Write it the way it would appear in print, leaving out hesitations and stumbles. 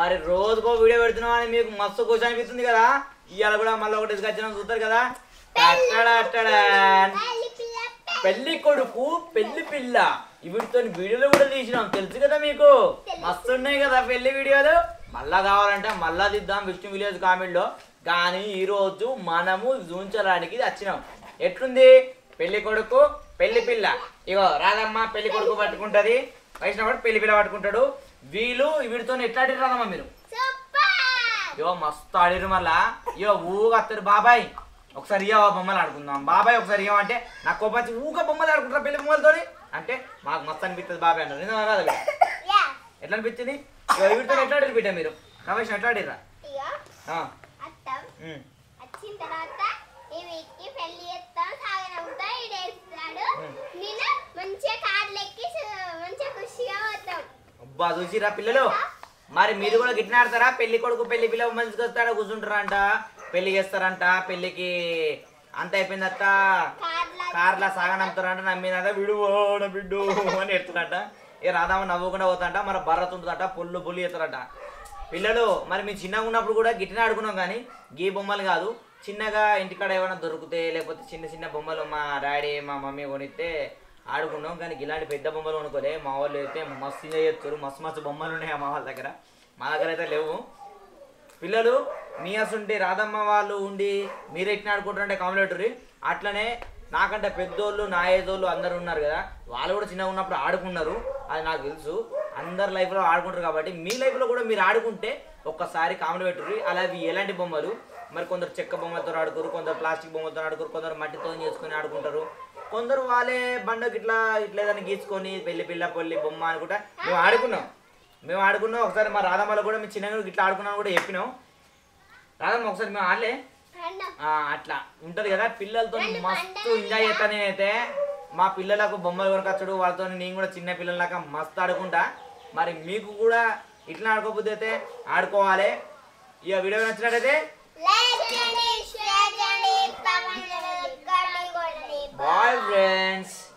మరి రోజుకో వీడియో పెడుతున్నాం అని మీకు మస్తు ఖుషి అనిపిస్తుంది కదా. ఇవాళ కూడా మళ్ళీ ఒకటి తీసుకొచ్చినా చూస్తారు కదా. పెళ్లి కొడుకు పెళ్లి పిల్ల వీటితో వీడియోలు కూడా తీసినాం తెలుసు కదా మీకు. మస్తు ఉన్నాయి కదా పెళ్లి వీడియోలు. మళ్ళా కావాలంటే మళ్ళా తీద్దాం విష్ణు విలేజ్ కామెంట్లో. కానీ ఈరోజు మనము చూంచడానికి వచ్చినాం. ఎట్లుంది పెళ్లి కొడుకు పెళ్లి పిల్ల. ఇగో రాదమ్మ పెళ్లి కొడుకు పట్టుకుంటది, వైష్ణవ్ పెళ్లి పిల్ల పట్టుకుంటాడు. వీటితో ఎట్లా ఆడిరు రాదమ్మ మీరు? ఇగో మస్తు ఆడిరు. మళ్ళా ఇగో ఊగా వస్తారు బాబాయ్ ఒకసారి ఇయ్యవా బొమ్మలు ఆడుకుందాం, బాబాయ్ ఒకసారి ఇవ్వమంటే నాకు కోపచ్చి ఊగా బొమ్మలు ఆడుకుంటారా పెళ్లి బొమ్మలతో అంటే మాకు మస్తు అనిపిస్తుంది బాబాయ్ అన్నారు. నిజంగా కాదు ఎట్లా అనిపించింది? వీటితో ఎట్లా ఆడిరు బిడ్డ మీరు? రమేష్ ఎట్లా ఆడిర్రా? అబ్బా చూసిరా పిల్లలు. మరి మీరు కూడా గిట్న ఆడతారా? పెళ్లి కొడుకు పెళ్లి పిల్ల మంచిగా వస్తాడా కూర్చుంటారంట, పెళ్లి చేస్తారంట, పెళ్లికి అంత అయిపోయిందట కార్లా సాగనంపుతారంట. నమ్మిందంట విడు బిడ్డు అని ఎడుతున్నట్ట. ఇక రాదామ నవ్వకుండా పోతాంట. మరి బర్రత్ ఉంటుందట, పొల్లు పొల్లు చేస్తారట పిల్లలు. మరి మేము చిన్నగా ఉన్నప్పుడు కూడా గిట్టిన ఆడుకున్నాం కానీ గీ బొమ్మలు కాదు. చిన్నగా ఇంటికాడ ఏమైనా దొరికితే లేకపోతే చిన్న చిన్న బొమ్మలు మా డాడీ మా మమ్మీ కొనిస్తే ఆడుకున్నాం. కానీ ఇలాంటి పెద్ద బొమ్మలు కొనుక్కోలే. మా వాళ్ళు అయితే మస్తు ఎంజాయ్ చేస్తారు. మస్తు మస్తు బొమ్మలు ఉన్నాయి మా వాళ్ళ దగ్గర. మా దగ్గర అయితే లేవు. పిల్లలు మీ అసంటే రాధమ్మ వాళ్ళు ఉండి మీరు ఎట్లా ఆడుకుంటారంటే కాంపిటేటరీ అట్లనే నాకంటే పెద్దోళ్ళు నా ఏజోళ్ళు అందరు ఉన్నారు కదా, వాళ్ళు కూడా చిన్నగా ఉన్నప్పుడు ఆడుకున్నారు. అది నాకు తెలుసు. అందరు లైఫ్లో ఆడుకుంటారు కాబట్టి మీ లైఫ్లో కూడా మీరు ఆడుకుంటే ఒక్కసారి కామెంట్ పెట్టుర్రి. అలా ఎలాంటి బొమ్మలు మరి కొందరు చెక్క బొమ్మలతో ఆడుకోరు, కొందరు ప్లాస్టిక్ బొమ్మలతో ఆడుకోరు, కొందరు మట్టితో చేసుకొని ఆడుకుంటారు, కొందరు వాళ్ళే బండకి ఇట్లా ఏదైనా గీసుకొని పెళ్లి పిల్ల పొల్లి బొమ్మ అనుకుంటా మేము ఆడుకున్నాం. ఒకసారి మా రాధమ్మలో కూడా మేము చిన్నగా ఇట్లా ఆడుకున్నాం కూడా చెప్పినాం. రాధమ్మ ఒకసారి మేము ఆడలే అట్లా ఉంటుంది కదా. పిల్లలతో మస్తు ఎంజాయ్ చేస్తాను నేనైతే. మా పిల్లలకు బొమ్మలు కొనకొచ్చాడు వాళ్ళతో నేను కూడా చిన్న పిల్లలలాగా మస్తు ఆడుకుంటా. మరి మీకు కూడా ఇట్లా ఆడుకోకపోతే అయితే ఆడుకోవాలి. ఇక వీడియో నచ్చినట్టయితే బాయ్ ఫ్రెండ్స్.